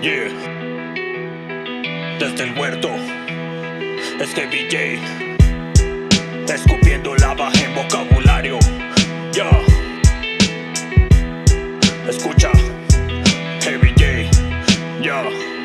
Yeah. Desde el huerto es Heavy J, escupiendo lava en vocabulario. Ya. Escucha, Heavy J. Ya.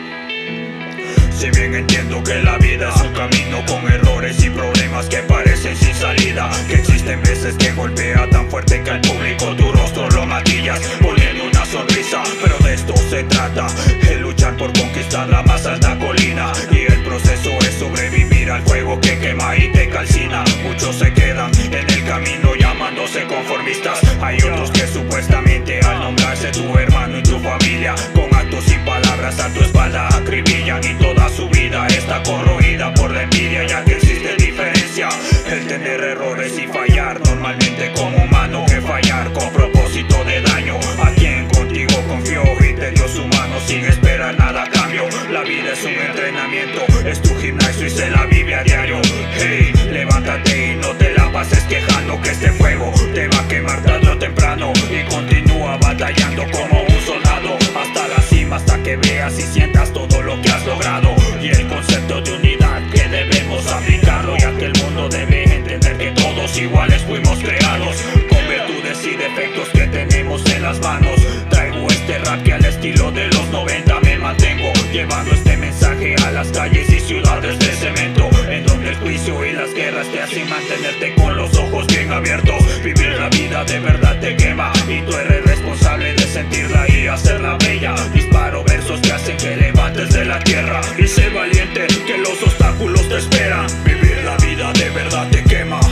Si bien entiendo que la vida es un camino con errores y problemas que parecen sin salida, que existen veces que golpea tan fuerte que al público tu rostro lo maquillas poniendo una sonrisa, pero de esto se trata, el luchar por conquistar la más alta colina, y el proceso es sobrevivir al fuego que quema y te calcina. Muchos se quedan en el camino llamándose conformistas, hay otros que supuestamente al nombrarse tu hermano y tu familia, con actos y palabras a tu espalda acribillan, y toda su vida está corroída por la envidia, ya que existe diferencia el tener errores y fallar normalmente como humano, que fallar con propósito de daño a quien contigo confió y te dio su mano sin esperar nada a cambio. La vida es un entrenamiento, es tu gimnasio y se la vive a diario. Hey, levántate y no te la pases quejando, que este fuego te va a quemar tarde o temprano, y continúa batallando como un soldado hasta la cima, hasta que veas y sientas todo lo que has logrado. Y el concepto de unidad que debemos aplicarlo, ya que el mundo debe entender que todos iguales fuimos creados, con virtudes y defectos que tenemos en las manos. Traigo este rap que al estilo de los 90 me mantengo llevando este mensaje a las calles y ciudades de cemento, en donde el juicio y las guerras te hacen mantenerte con los ojos bien abiertos. Vivir la vida de verdad te quema, y tú eres responsable de sentirla y hacerla bella. Disparo versos que hacen que levantes de la tierra, y sé valiente que los obstáculos te esperan. Vivir la vida de verdad te quema,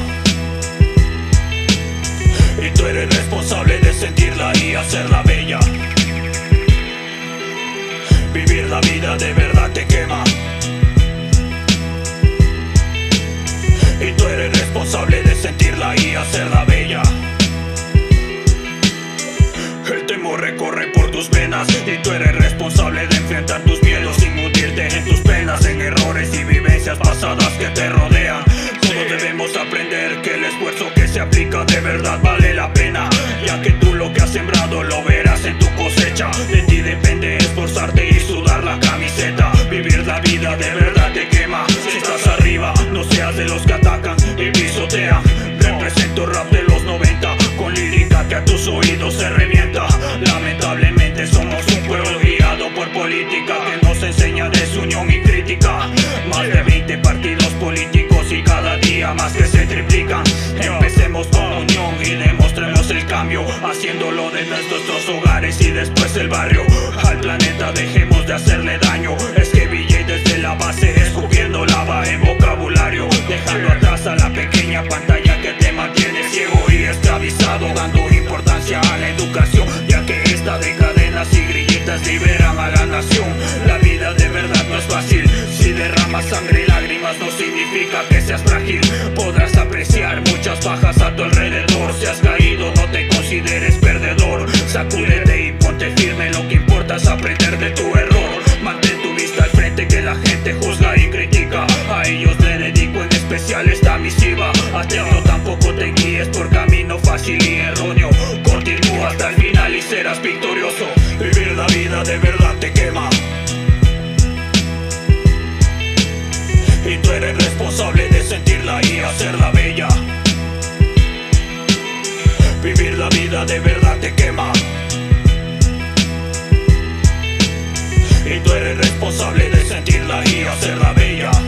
y tú eres responsable de sentirla y hacerla bella. Vivir la vida de verdad te quema, y tú eres responsable de sentirla y hacerla bella. El temor recorre por tus venas, y tú eres responsable de enfrentar tus miedos sin hundirte en tus penas, en errores y vivencias pasadas que te rodean. Todos debemos aprender que el esfuerzo que se aplica de verdad vale la pena, ya que tú lo que has sembrado lo verás en tu cosecha. De ti depende esforzarte y sudar la camiseta. Vivir la vida de verdad te quema. Si estás arriba, no seas de los que atacan y pisotean. Represento rap de los 90 con lírica que a tus oídos se revienta. Lamentablemente somos un pueblo guiado por política que nos enseña desunión y crítica. Más de 20 partidos políticos y cada día más que se triplican. Empecemos con unión y demostremos el cambio, haciéndolo de nuestros hogares y después el barrio. Al planeta dejemos de hacerle daño. Es que Heavy J desde la base escupiendo lava en vocabulario, dejando atrás a la pequeña pantalla que te mantiene ciego y esclavizado, dando importancia a la educación, ya que esta de cadenas y grilletas liberan a la nación. La vida de verdad no es fácil, si derramas sangre y lágrimas no significa que seas frágil. Podrás apreciar muchas bajas a tu alrededor, si has caído no te consideres perdedor. Sacúdete y ponte firme, lo que importa es aprender de tu error. Mantén tu vista al frente que la gente juzga y critica, a ellos le dedico en especial esta misiva. Atento, tampoco te guíes por camino fácil y erróneo, continúa hasta el final y serás victorioso. Vivir la vida de verdad te quema, y tú eres responsable de sentirla y hacerla bella. Vivir la vida de verdad te quema, y tú eres responsable de sentirla y hacerla bella.